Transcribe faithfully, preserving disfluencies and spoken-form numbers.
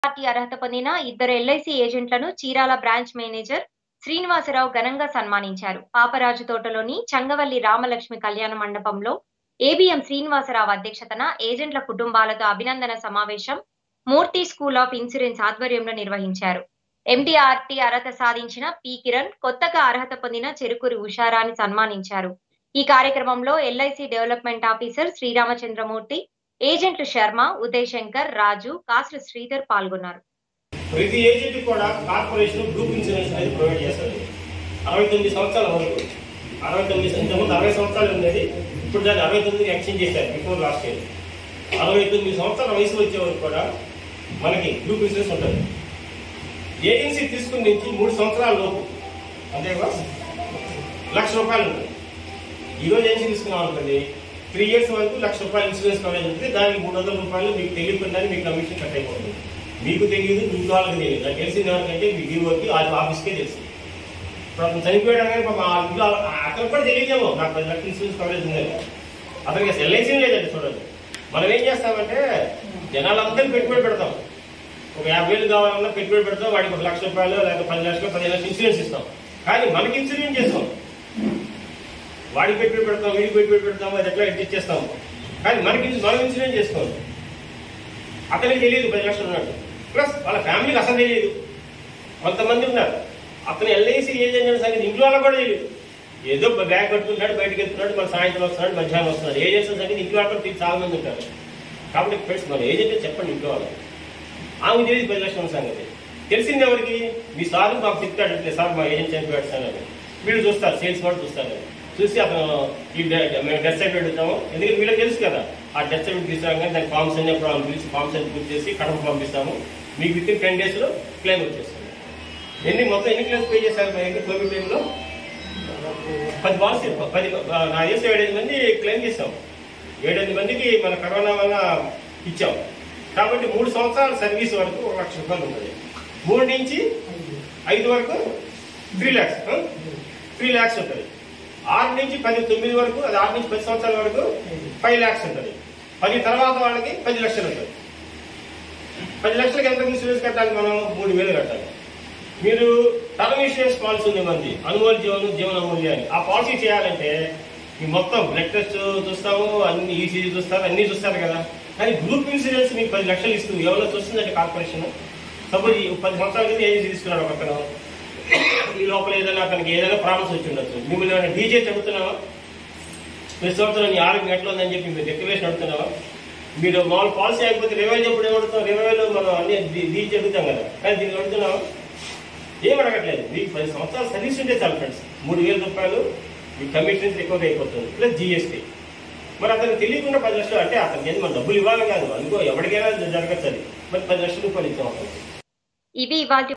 Party అర్హత పొందిన ఇద్దరు ఎల్ఐసి ఏజెంట్లను చీరాల బ్రాంచ్ మేనేజర్ శ్రీనివాసరావు ఘనంగా సన్మానించారు. పాపరాజు తోటలోని చంగవల్లి రామలక్ష్మి కళ్యాణ మండపంలో ఏబిఎం శ్రీనివాసరావు అధ్యక్షతన ఏజెంట్ల కుటుంబాలతో అభినందన సమావేశం మూర్తి స్కూల్ ఆఫ్ ఇన్సూరెన్స్ ఆధ్వర్యంలో నిర్వహించారు. ఎండిఆర్టీ అర్హత సాధించిన పి కిరణ్, కొత్తగా అర్హత పొందిన చెరుకూరి ఉషారాని సన్మానించారు. ఈ కార్యక్రమంలో ఎల్ఐసి డెవలప్మెంట్ ఆఫీసర్ శ్రీరామచంద్రమూర్తి, ఏజెంట్లు శర్మ, ఉదయ్ శంకర్, రాజు, కాసుల శ్రీధర్ పాల్గొన్నారు. ప్రతి ఏజెంట్ కూడా కార్పొరేషన్ గ్రూప్ ఇన్సూరెన్స్ అనేది ప్రొవైడ్ చేస్తారు. అరవై తొమ్మిది సంవత్సరాల వరకు అరవై తొమ్మిది ఇంతకుముందు అరవై సంవత్సరాలు ఉండేది, ఇప్పుడు దాన్ని అరవై తొమ్మిది ఎక్స్చేంజ్ చేశారు. బిఫోర్ లాస్ట్ ఇయర్ అరవై తొమ్మిది సంవత్సరాల వయసు వచ్చే వరకు కూడా మనకి గ్రూప్ ఇన్సూరెన్స్ ఉంటుంది. ఏజెన్సీ తీసుకుని నుంచి మూడు సంవత్సరాల లోపు అంతేగా లక్ష రూపాయలు ఉంటుంది. ఈరోజు ఏజెన్సీ తీసుకున్నాం అనుకోండి, త్రీ ఇయర్స్ వరకు లక్ష రూపాయలు ఇన్సూరెన్స్ కవరేజ్ ఉంటుంది. దానికి మూడు వందల రూపాయలు మీకు తెలియకుండా మీకు కమిషన్ కట్ అయిపోతుంది. మీకు తెలియదు, మీకు వాళ్ళకి తెలియదు. నాకు తెలిసిన ఎవరికంటే మీ డీఓకి వాళ్ళ ఆఫీస్కే తెలుసు. ఇప్పుడు అతను చనిపోయాడని అతను కూడా తెలియదేమో నాకు పది లక్షల ఇన్సూరెన్స్ కవరేజ్ ఉందని. అతనికి ఎల్ఐసీ లేదండి. చూడండి, మనం ఏం చేస్తామంటే జనాలందరూ పెట్టుబడి పెడతాం. ఒక యాభై వేలు కావాలన్నా పెట్టుబడి పెడతాం, వాడికి ఒక లక్ష రూపాయలు లేకపోతే పది లక్షలు పదిహేను లక్షలు ఇన్సూరెన్స్ ఇస్తాం. కానీ మనకి ఇన్సూరెన్స్ చేస్తాం, వాడికి పెట్టుబడి పెడతాం, వీడికి పెట్టుబడి పెడతాం, అది ఎట్లా ఎడ్జస్ట్ చేస్తాం. కానీ మనకి మనం ఇన్సూరెన్స్ చేసుకోం. అతనికి తెలియదు పది లక్షలు ఉన్నట్టు, ప్లస్ వాళ్ళ ఫ్యామిలీకి అసలు తెలియదు. కొంతమంది ఉన్నారు, అతను ఎల్ఐసి ఏజెంట్ సంగతి ఇంట్లో వాళ్ళకి కూడా తెలియదు. ఏదో బ్యాగ్ కట్టుకుంటున్నాడు, బయటకు వెళ్తున్నాడు, మన సాయంత్రం వస్తున్నాడు, మధ్యాహ్నం వస్తున్నాడు. ఏజెంట్స్ సంగతి ఇంట్లో వాళ్ళకి చాలా మంది ఉంటారు. కాబట్టి ఫ్రెండ్స్, మన ఏజెంట్ చెప్పండి ఇంట్లో వాళ్ళకి. ఆమెకు తెలియదు పది లక్షల సంగతి. తెలిసింది ఎవరికి? మీ సార్ మాకు చెప్తాడు, అంటే సార్ మా ఏజెంట్ చనిపోయాడు సార్ అని. వీళ్ళు చూస్తారు, సేల్స్ కూడా చూస్తారు. చూసి అతను ఈ మేము డెత్ సర్టిఫికేట్ ఇస్తాము, ఎందుకంటే వీళ్ళకి తెలుసు కదా. ఆ డెత్ సర్టిఫికేట్ తీసుకురాం కానీ దానికి ఫామ్స్ అన్ని అప్పుడు వాళ్ళు పిలిచి ఫామ్స్ అన్ని పూర్తి చేసి కడప పంపిస్తాము. మీకు విత్ ఇన్ టెన్ డేస్లో క్లెయిమ్ వచ్చేస్తుంది. ఎన్ని మొత్తం ఎన్ని క్లెయిమ్స్ పే చేశారు మా దగ్గర కోవిడ్ టైంలో? పది పాలసీ పది నా చేసి ఏడెనిమిది మంది క్లెయిమ్ చేసాం. ఏడెనిమిది మందికి మన కరోనా వల్ల ఇచ్చాం. కాబట్టి మూడు సంవత్సరాల సర్వీస్ వరకు ఒక లక్ష రూపాయలు ఉంటుంది. మూడు నుంచి ఐదు వరకు త్రీ ల్యాక్స్ త్రీ ల్యాక్స్ ఉంటుంది. ఆరు నుంచి పది తొమ్మిది వరకు, అది ఆరు నుంచి పది సంవత్సరాల వరకు ఫైవ్ ల్యాక్స్ ఉంటుంది. పది తర్వాత వాళ్ళకి పది లక్షలు ఉంటుంది. పది లక్షలకి ఎంత ఇన్సూరెన్స్ కట్టాలి? మనం మూడు వేలు కట్టాలి. మీరు టర్మ్ ఇన్సూరెన్స్ పాలసీ ఉంది మంది, అనుమోల్ జీవనం జీవన అమూల్య అని. ఆ పాలసీ చేయాలంటే మీ మొత్తం బ్లడ్ టెస్ట్ చూస్తాము, అన్ని ఈసీజీ చూస్తారు, అన్ని చూస్తారు కదా. కానీ గ్రూప్ ఇన్సూరెన్స్ మీకు పది లక్షలు ఇస్తుంది. ఎవరో చూస్తుందంటే కార్పొరేషన్. సపోజ్ పది సంవత్సరాల కింద ఏజెన్సీ తీసుకున్నాడు ఒక అతను, ఈ లోపల ఏదైనా అతనికి ఏదైనా ప్రాబ్లమ్స్ వచ్చి ఉండొచ్చు. మిమ్మల్ని ఏమైనా డీజే చెబుతున్నావా? ప్రతి సంవత్సరం నీ ఆరోగ్యం ఎట్లా ఉందని చెప్పి మీరు డిక్లరేషన్ అడుగుతున్నావా? మీరు మామూలు పాలసీ అయిపోతే రివైవ్ ఎప్పుడు ఏమడుతాం? రివైవ్లో మనం అన్ని డీజే అడుగుతాం కదా. కానీ దీనికి అడుగుతున్నావా? ఏం అడగట్లేదు. మీకు పది సంవత్సరాలు సర్వీస్ ఉంటే చాలు ఫ్రెండ్స్. మూడు వేల రూపాయలు మీ కమిషన్స్ రికవర్ అయిపోతుంది, ప్లస్ జిఎస్టీ. మరి అతనికి తెలియకుండా పది లక్షలు అంటే అతనికి ఏది మన డబ్బులు ఇవ్వాలి కాదు, అనుకో ఎవరికైనా జరగచ్చు. అది మరి పది లక్షల రూపాయలు ఇచ్చాం. ఇది ఇవాళ